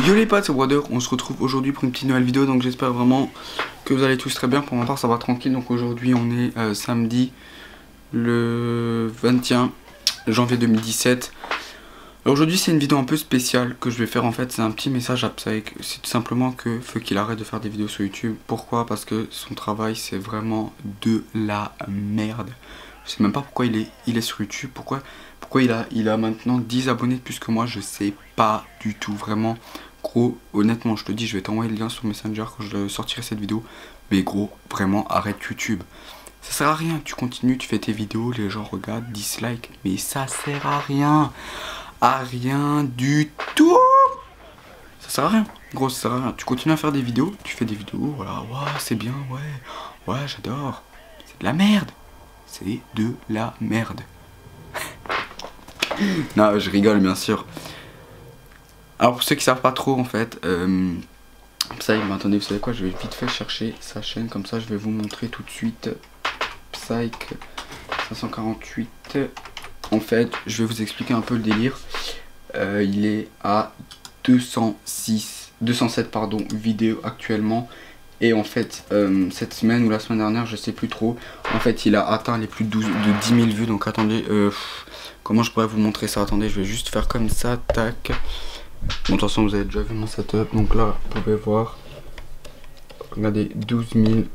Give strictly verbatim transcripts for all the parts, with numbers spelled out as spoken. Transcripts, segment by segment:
Yo les potes, c'est Wader, on se retrouve aujourd'hui pour une petite nouvelle vidéo, donc j'espère vraiment que vous allez tous très bien. Pour ma part ça va tranquille, donc aujourd'hui on est euh, samedi le vingt et un janvier deux mille dix-sept. Alors aujourd'hui c'est une vidéo un peu spéciale que je vais faire en fait, c'est un petit message à Psych. C'est tout simplement que faut qu'il arrête de faire des vidéos sur YouTube. Pourquoi? Parce que son travail c'est vraiment de la merde. Je sais même pas pourquoi il est, il est sur YouTube, pourquoi, pourquoi il, a, il a maintenant dix abonnés plus que moi, je sais pas du tout, vraiment. Gros, honnêtement, je te dis, je vais t'envoyer le lien sur Messenger quand je sortirai cette vidéo. Mais gros, vraiment, arrête YouTube. Ça sert à rien, tu continues, tu fais tes vidéos, les gens regardent, dislike, mais ça sert à rien. À rien du tout. Ça sert à rien, gros, ça sert à rien. Tu continues à faire des vidéos, tu fais des vidéos, voilà, ouais, c'est bien, ouais, ouais, j'adore. C'est de la merde. C'est de la merde. Non, je rigole bien sûr. Alors pour ceux qui savent pas trop en fait, euh, Psy, mais attendez, vous savez quoi, je vais vite fait chercher sa chaîne, comme ça je vais vous montrer tout de suite. Psy cinq cent quarante-huit. En fait, je vais vous expliquer un peu le délire. Euh, il est à deux cent six, deux cent sept pardon, vidéos actuellement. Et en fait, euh, cette semaine ou la semaine dernière, je sais plus trop, en fait il a atteint les plus de, douze, de dix mille vues. Donc attendez, euh, comment je pourrais vous montrer ça? Attendez, je vais juste faire comme ça, tac. Bon, de toute façon vous avez déjà vu mon setup, donc là vous pouvez voir. Regardez, douze mille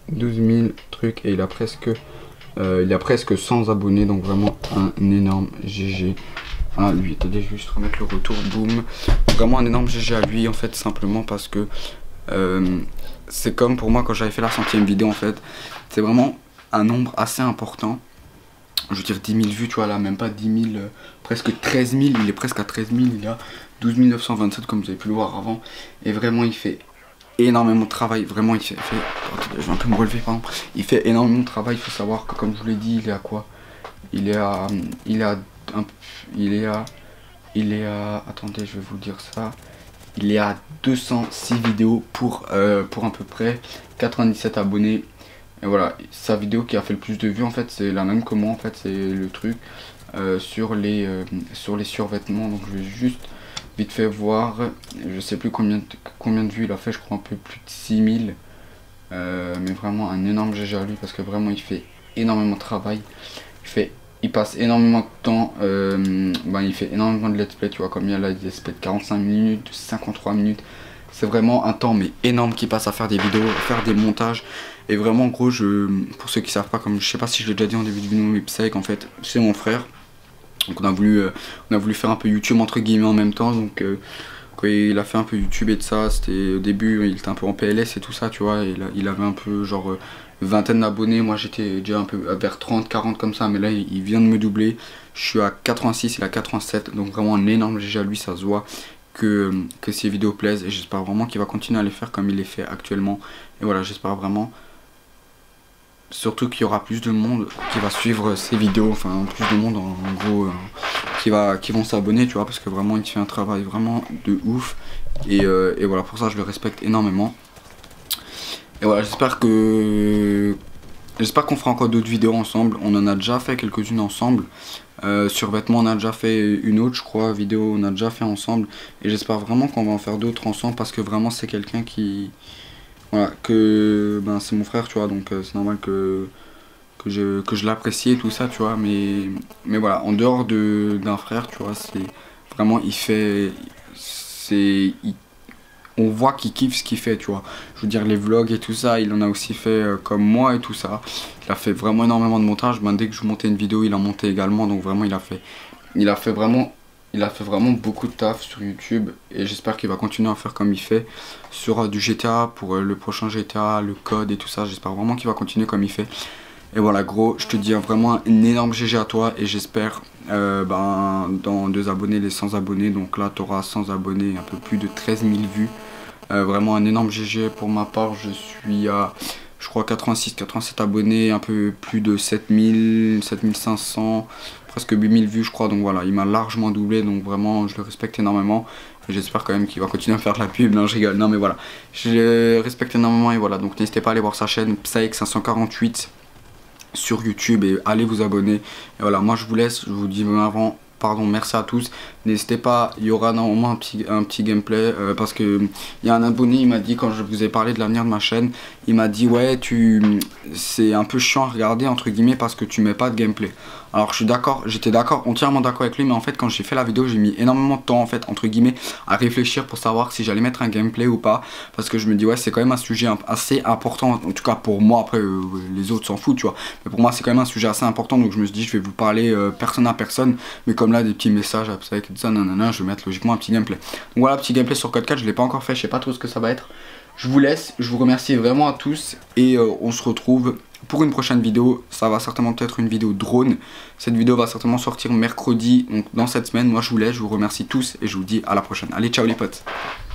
trucs, et il a presque euh, il a presque cent abonnés, donc vraiment un énorme G G à lui. Attendez, je vais juste remettre le retour, boum. Vraiment un énorme G G à lui en fait, simplement parce que euh, c'est comme pour moi quand j'avais fait la centième vidéo en fait. C'est vraiment un nombre assez important. Je veux dire dix mille vues, tu vois, là même pas dix mille, euh, presque treize mille, il est presque à treize mille, il a douze mille neuf cent vingt-sept comme vous avez pu le voir avant. Et vraiment il fait énormément de travail, vraiment il fait, fait attendez, je vais un peu me relever pardon. Il fait énormément de travail, il faut savoir que comme je vous l'ai dit, il est à quoi? Il est à, il est à, un, il est à, il est à, attendez je vais vous dire ça. Il est à deux cent six vidéos pour, euh, pour à peu près quatre-vingt-dix-sept abonnés. Et voilà, sa vidéo qui a fait le plus de vues en fait c'est la même que moi en fait, c'est le truc euh, sur, les, euh, sur les survêtements. Donc je vais juste vite fait voir, je sais plus combien de, combien de vues il a fait, je crois un peu plus de six mille. Euh, mais vraiment un énorme G G à lui parce que vraiment il fait énormément de travail. Il fait Il passe énormément de temps, euh, ben il fait énormément de let's play, tu vois, comme il y a là des let's play de quarante-cinq minutes, de cinquante-trois minutes. C'est vraiment un temps mais énorme qui passe à faire des vidéos, à faire des montages. Et vraiment en gros, je, pour ceux qui savent pas, comme je sais pas si je l'ai déjà dit en début de vidéo, mais Psy en fait c'est mon frère. Donc on a voulu, euh, on a voulu faire un peu YouTube entre guillemets en même temps. Donc euh, quand il a fait un peu YouTube et de ça, c'était au début il était un peu en P L S et tout ça, tu vois, et là, il avait un peu genre euh, vingtaine d'abonnés. Moi j'étais déjà un peu vers trente quarante comme ça, mais là il vient de me doubler. Je suis à quatre-vingt-six, il a quatre-vingt-sept, donc vraiment un énorme G G à lui. Ça se voit que, que ses vidéos plaisent, et j'espère vraiment qu'il va continuer à les faire comme il les fait actuellement. Et voilà, j'espère vraiment surtout qu'il y aura plus de monde qui va suivre ces vidéos, enfin plus de monde en, en gros euh, qui, va, qui vont s'abonner, tu vois, parce que vraiment il fait un travail vraiment de ouf. Et, euh, et voilà, pour ça je le respecte énormément. Et voilà, j'espère que j'espère qu'on fera encore d'autres vidéos ensemble. On en a déjà fait quelques-unes ensemble. Euh, sur vêtements on a déjà fait une autre, je crois, vidéo on a déjà fait ensemble. Et j'espère vraiment qu'on va en faire d'autres ensemble, parce que vraiment c'est quelqu'un qui... Voilà, que ben, c'est mon frère, tu vois, donc euh, c'est normal que, que je, que je l'apprécie et tout ça, tu vois. Mais, mais voilà, en dehors de d'un frère, tu vois, c'est vraiment, il fait... c'est On voit qu'il kiffe ce qu'il fait, tu vois. Je veux dire, les vlogs et tout ça, il en a aussi fait euh, comme moi et tout ça. Il a fait vraiment énormément de montage. Ben, dès que je montais une vidéo, il a monté également. Donc vraiment, il a fait, il a fait vraiment... Il a fait vraiment beaucoup de taf sur YouTube, et j'espère qu'il va continuer à faire comme il fait sur euh, du G T A pour euh, le prochain G T A, le code et tout ça. J'espère vraiment qu'il va continuer comme il fait. Et voilà gros, je te dis vraiment un énorme G G à toi, et j'espère euh, ben, dans deux abonnés les cent abonnés. Donc là tu auras cent abonnés, un peu plus de treize mille vues. Euh, vraiment un énorme G G pour ma part. Je suis à, je crois, quatre-vingt-six quatre-vingt-sept abonnés, un peu plus de sept mille, sept mille cinq cents, presque huit mille vues je crois. Donc voilà, il m'a largement doublé, donc vraiment je le respecte énormément. Et j'espère quand même qu'il va continuer à faire de la pub. Non, je rigole, non mais voilà, je le respecte énormément. Et voilà, donc n'hésitez pas à aller voir sa chaîne Psy cinq cent quarante-huit sur YouTube, et allez vous abonner. Et voilà, moi je vous laisse, je vous dis même avant, pardon, merci à tous. N'hésitez pas, il y aura normalement un petit, un petit gameplay euh, parce que il y a un abonné, il m'a dit quand je vous ai parlé de l'avenir de ma chaîne, il m'a dit ouais tu c'est un peu chiant à regarder entre guillemets parce que tu mets pas de gameplay. Alors je suis d'accord, j'étais d'accord, entièrement d'accord avec lui, mais en fait quand j'ai fait la vidéo j'ai mis énormément de temps en fait entre guillemets à réfléchir pour savoir si j'allais mettre un gameplay ou pas, parce que je me dis ouais c'est quand même un sujet assez important, en tout cas pour moi, après euh, les autres s'en foutent tu vois, mais pour moi c'est quand même un sujet assez important, donc je me suis dit je vais vous parler euh, personne à personne, mais comme là des petits messages avec ça nanana, je vais mettre logiquement un petit gameplay. Donc voilà, petit gameplay sur Code quatre, je l'ai pas encore fait, je sais pas trop ce que ça va être. Je vous laisse, je vous remercie vraiment à tous et euh, on se retrouve pour une prochaine vidéo. Ça va certainement peut-être une vidéo drone. Cette vidéo va certainement sortir mercredi, donc dans cette semaine. Moi je vous laisse, je vous remercie tous et je vous dis à la prochaine. Allez, ciao les potes.